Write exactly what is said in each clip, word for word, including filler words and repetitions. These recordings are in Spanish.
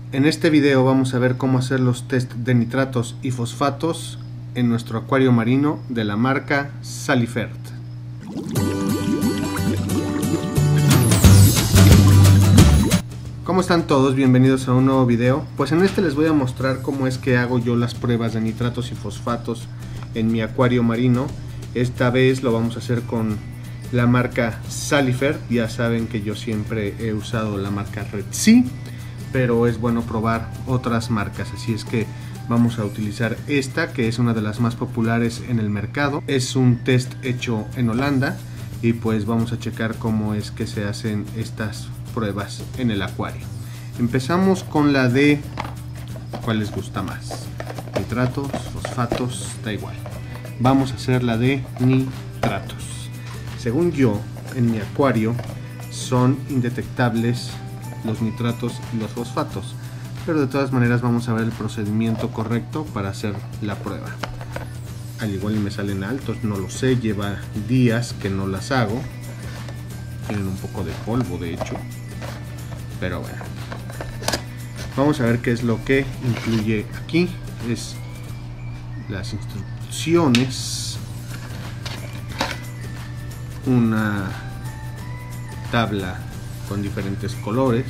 En este video vamos a ver cómo hacer los test de nitratos y fosfatos en nuestro acuario marino de la marca Salifert. ¿Cómo están todos? Bienvenidos a un nuevo video. Pues en este les voy a mostrar cómo es que hago yo las pruebas de nitratos y fosfatos en mi acuario marino. Esta vez lo vamos a hacer con la marca Salifert. Ya saben que yo siempre he usado la marca Red Sea, pero es bueno probar otras marcas, así es que vamos a utilizar esta, que es una de las más populares en el mercado. Es un test hecho en Holanda y pues vamos a checar cómo es que se hacen estas pruebas en el acuario. Empezamos con la de ¿cuál les gusta más? Nitratos, fosfatos, da igual. Vamos a hacer la de nitratos. Según yo, en mi acuario son indetectables los nitratos y los fosfatos, pero de todas maneras vamos a ver el procedimiento correcto para hacer la prueba. Al igual y me salen altos, no lo sé, lleva días que no las hago, tienen un poco de polvo de hecho, pero bueno, vamos a ver qué es lo que incluye aquí. Es las instrucciones, una tabla con diferentes colores,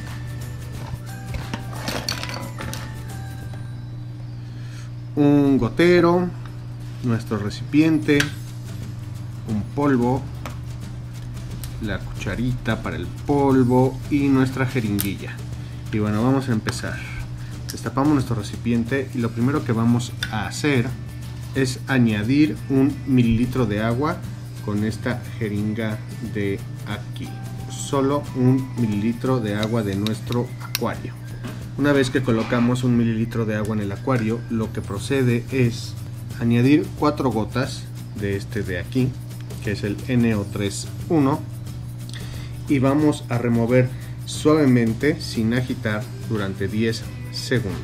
un gotero, nuestro recipiente, un polvo, la cucharita para el polvo y nuestra jeringuilla. Y bueno, vamos a empezar. Destapamos nuestro recipiente y lo primero que vamos a hacer es añadir un mililitro de agua con esta jeringa de aquí. Solo un mililitro de agua de nuestro acuario. Una vez que colocamos un mililitro de agua en el acuario, lo que procede es añadir cuatro gotas de este de aquí, que es el N O tres uno, y vamos a remover suavemente sin agitar durante diez segundos.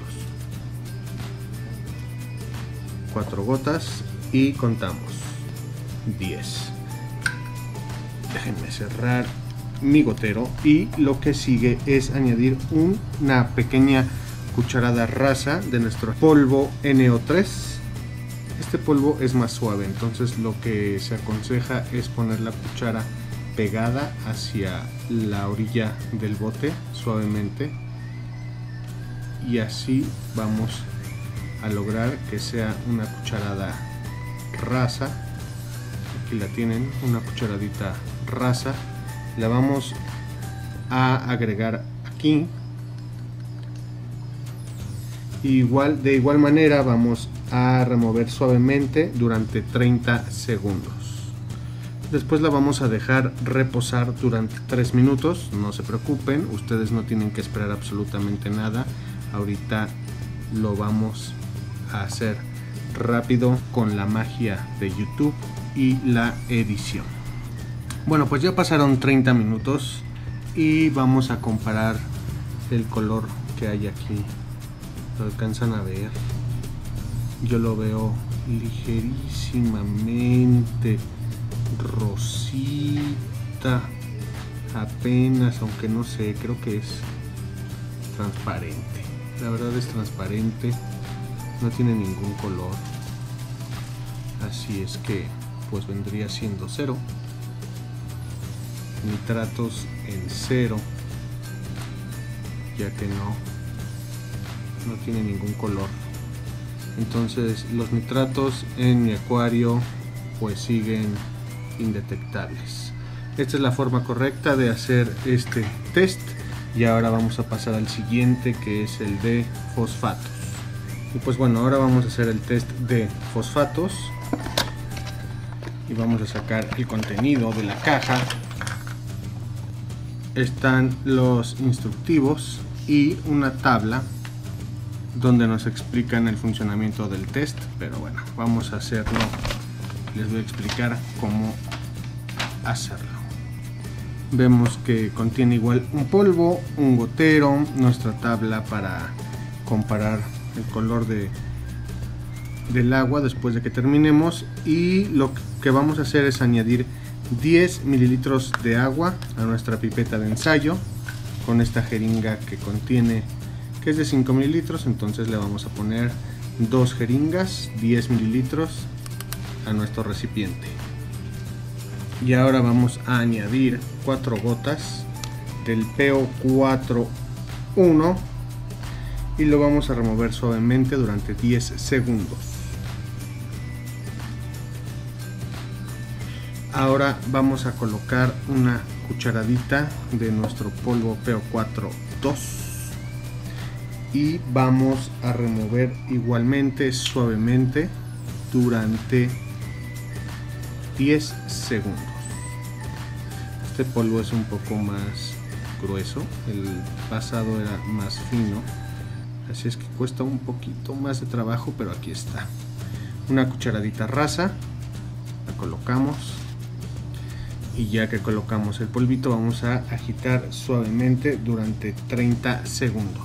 Cuatro gotas y contamos diez. Déjenme cerrar mi gotero y lo que sigue es añadir una pequeña cucharada rasa de nuestro polvo N O tres. Este polvo es más suave, entonces lo que se aconseja es poner la cuchara pegada hacia la orilla del bote suavemente, y así vamos a lograr que sea una cucharada rasa. Aquí la tienen, una cucharadita rasa. La vamos a agregar aquí. Igual, de igual manera vamos a remover suavemente durante treinta segundos. Después la vamos a dejar reposar durante tres minutos. No se preocupen, ustedes no tienen que esperar absolutamente nada. Ahorita lo vamos a hacer rápido con la magia de YouTube y la edición. Bueno, pues ya pasaron treinta minutos y vamos a comparar el color que hay aquí. ¿Lo alcanzan a ver? Yo lo veo ligerísimamente rosita, apenas, aunque no sé, creo que es transparente. La verdad es transparente, no tiene ningún color. Así es que pues vendría siendo cero. Nitratos en cero, ya que no no tiene ningún color. Entonces los nitratos en mi acuario pues siguen indetectables. Esta es la forma correcta de hacer este test, y ahora vamos a pasar al siguiente, que es el de fosfatos. Y pues bueno, ahora vamos a hacer el test de fosfatos y vamos a sacar el contenido de la caja. Están los instructivos y una tabla donde nos explican el funcionamiento del test, pero bueno, vamos a hacerlo. Les voy a explicar cómo hacerlo. Vemos que contiene igual un polvo, un gotero, nuestra tabla para comparar el color de, del agua después de que terminemos, y lo que vamos a hacer es añadir diez mililitros de agua a nuestra pipeta de ensayo con esta jeringa que contiene que es de cinco mililitros, entonces le vamos a poner dos jeringas, diez mililitros a nuestro recipiente. Y ahora vamos a añadir cuatro gotas del P O cuatro uno y lo vamos a remover suavemente durante diez segundos. Ahora vamos a colocar una cucharadita de nuestro polvo P O cuatro dos y vamos a remover igualmente suavemente durante diez segundos. Este polvo es un poco más grueso, el pasado era más fino, así es que cuesta un poquito más de trabajo, pero aquí está. Una cucharadita rasa, la colocamos y ya que colocamos el polvito vamos a agitar suavemente durante treinta segundos.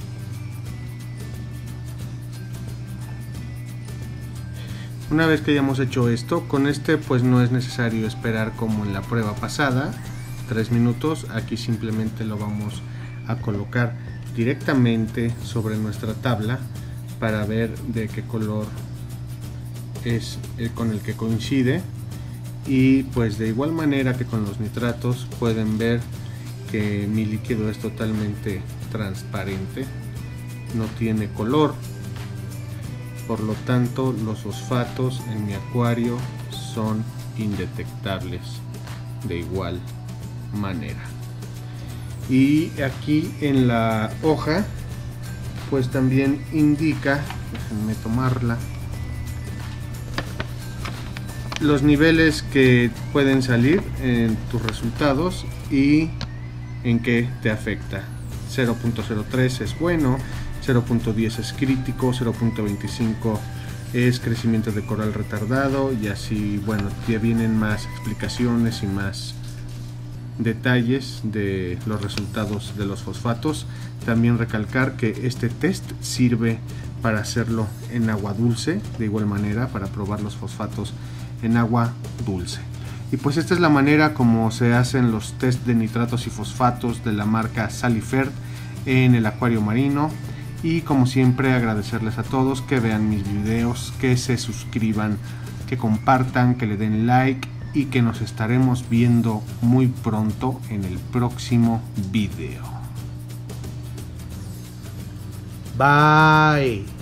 Una vez que hayamos hecho esto, con este pues no es necesario esperar como en la prueba pasada, tres minutos. Aquí simplemente lo vamos a colocar directamente sobre nuestra tabla para ver de qué color es el con el que coincide. Y pues de igual manera que con los nitratos pueden ver que mi líquido es totalmente transparente, no tiene color. Por lo tanto, los fosfatos en mi acuario son indetectables de igual manera. Y aquí en la hoja pues también indica, déjenme tomarla, los niveles que pueden salir en tus resultados y en qué te afecta. cero punto cero tres es bueno, cero punto diez es crítico, cero punto veinticinco es crecimiento de coral retardado, y así, bueno, ya vienen más explicaciones y más detalles de los resultados de los fosfatos. También recalcar que este test sirve para hacerlo en agua dulce, de igual manera para probar los fosfatos en agua dulce. Y pues esta es la manera como se hacen los test de nitratos y fosfatos de la marca Salifert en el acuario marino. Y como siempre, agradecerles a todos que vean mis videos, que se suscriban, que compartan, que le den like y que nos estaremos viendo muy pronto en el próximo video. Bye.